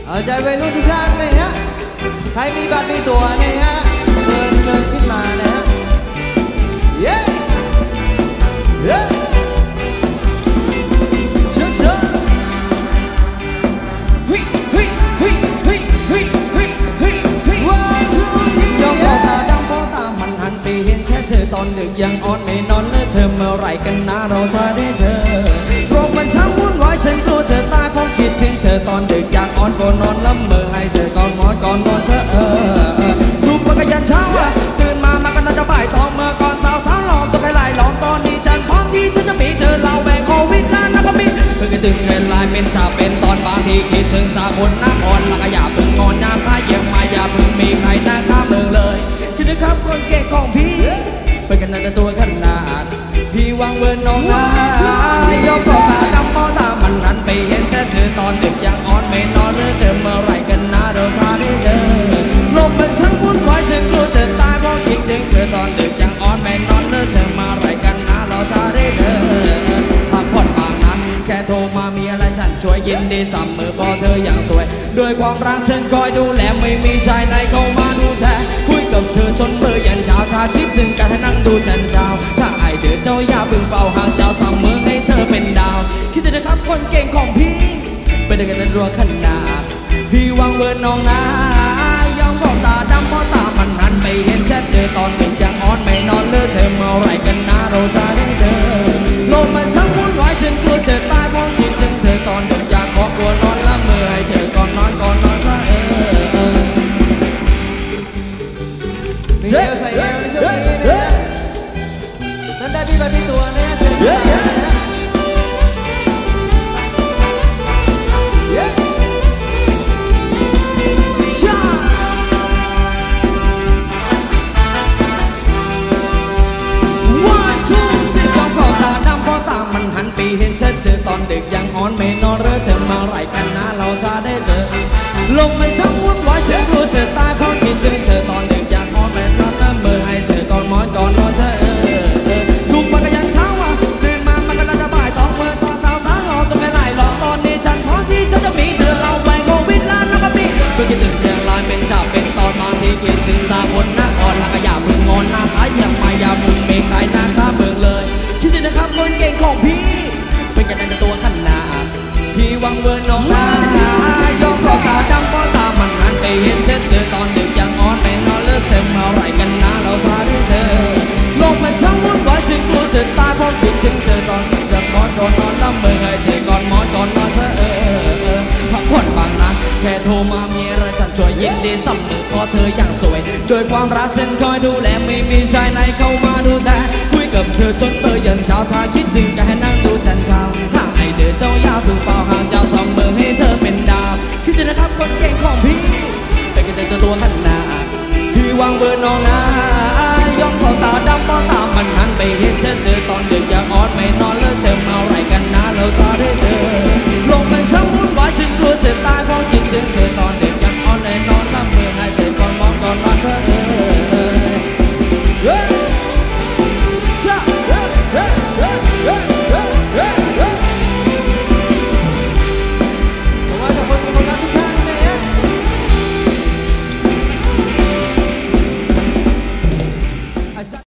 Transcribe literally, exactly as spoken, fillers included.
เอาใจวัยรุ่นทุกท่านนะฮะใครมีบัตรมีตั๋วนะฮะเดินเดินขึ้นมานะฮะเย้เย้เชิญเชิญฮิฮิฮิฮิฮิฮิฮิฮิว้าวย่องตาดำเพราะตามันหันไปเห็นแค่เธอตอนดึกยังอ่อนไม่นอนเลยเธอเมื่อไรกันนะเราจะได้เจอโรคมันช่างวุ่นวายฉันกลัวเธอตายเพราะคิดถึงเธอตอนดึกอยากอ่อนก่อนนอนละเมอให้เธอก่อนนอนก่อนนอนเธอเออทุกวันก็ยันเช้าตื่นมามากันน่าจะบ่ายสองเมื่อก่อนสาวสาวหลอมตัวใครไล่หลอมตอนนี้ฉันพร้อมที่ฉันจะมีเธอเล่าแบ่งโควิดแล้วก็มีเพิ่งจะถึงเวลาเป็นจ่าเป็นตอนบางทีคิดถึงสาวคนหน้าอ่อนแล้วก็อย่าเพิ่งงอนอย่าท้าเยี่ยมมาอย่าเพิ่งมีใครหน้าข้าเมืองเลยคิดนะครับคนเก่งของพี่เป็นกันแต่ตัวขนาดพี่วางเวิร์นน้องนายกก็ตาดำมองตามันหันไปเห็นแค่เธอตอนดึกยังอ่อนไม่นอนหรือเจอเมื่อไรกันนะเราชาได้เจอลมมันช่างวุ่นวายฉันกลัวจะตายเพราะคิดถึงเธอตอนดึกยังอ่อนไม่นอนหรือเจอเมื่อไรกันนะเราชาได้เจอพักผ่อนบางนั้นแค่โทรมามีอะไรฉันช่วยยินดีเสมอเพราะเธออย่างสวยด้วยความรักฉันคอยดูแลไม่มีชายไหนเข้ามาดูแลคุยกับเธอจนเมื่อยันเช้าถ้าคิดถึงกันให้นั่งดูจันเช้าถ้าไอเธอเจ้าอย่าเพิ่งเฝ้าห่างเจ้าเสมอให้เธอเป็นดาวคิดจะนะครับคนเก่งของพี่เป็นกันรัวขนาดพี่วางเวิร์นน้องนายอมก็ตาดำเพราะตามันหันไปเห็นแชทเธอตอนดึกยังอ่อนไม่นอนเลือเธอเมื่อไรกันนะเราจะได้เจอโลกมันช่างวุ่นวายฉันกลัวจะตายเพราะคิดถึงเธอตอนดึกอยากขอกลัวนอนละเมื่อให้เธอก่อนนอนก่อนนอนก็เออมีเอวใส่เอวในช่วงนี้นะนั่นได้พี่บัตรพี่ตัวนะเชิญนะเห็นฉันเจอตอนเด็กยังอ่อนไม่นอนเรือเธอมาไรกันนะเราจะได้เจอลมมันช่างวุ่นวายฉันกลัวเธอตายเพราะคิดถึงเธอตอนเด็กยังอ่อนไม่นอนละเมอให้เธอก่อนนอนก่อนนอนเธอทุกวันก็ยันเช้าอ่ะตื่นมามันก็น่าจะบ่ายสองเมื่อตอนสาวสาวรอตัวใครไล่หลอกตอนนี้ฉันพร้อมที่ฉันจะมีเธอเราไปโควิดแล้วแล้วก็มีเพื่อคิดถึงเรื่องลายเป็นจ่าเป็นตอนบางทีคิดถึงสาวคนหน้าอ่อนแล้วก็อย่าเพิ่งงอนหน้าท้ายอย่ามาอย่าเพิ่งมีใครหน้าข้าเบิ่งเลยคิดถึงนะครับคนเก่งของพี่เป็นกันแต่ตัวขนาดพี่วางเวิร์นน้องนายอมก็ตาดำเพราะตามันหันไปเห็นเช็ดเธอตอนดึกยังอ่อนไม่นอนเลิกเธอเมื่อไรกันนะเราชาได้เธอโลกมันช่างวุ่นวายฉันกลัวเธอตายเพราะคิดถึงเธอตอนจะนอนก่อนนอนละเมอให้เธอก่อนนอนก่อนนอนเธอเออพักผ่อนบางนั้นแค่โทรมามีอะไรฉันช่วยยินดีเสมอเพราะเธออย่างสวยด้วยความรักฉันคอยดูแลไม่มีชายไหนเข้ามาดูแลคุยกับเธอจนเธอยันเช้าถ้าคิดถึงก็ให้นั่งดูจันเช้า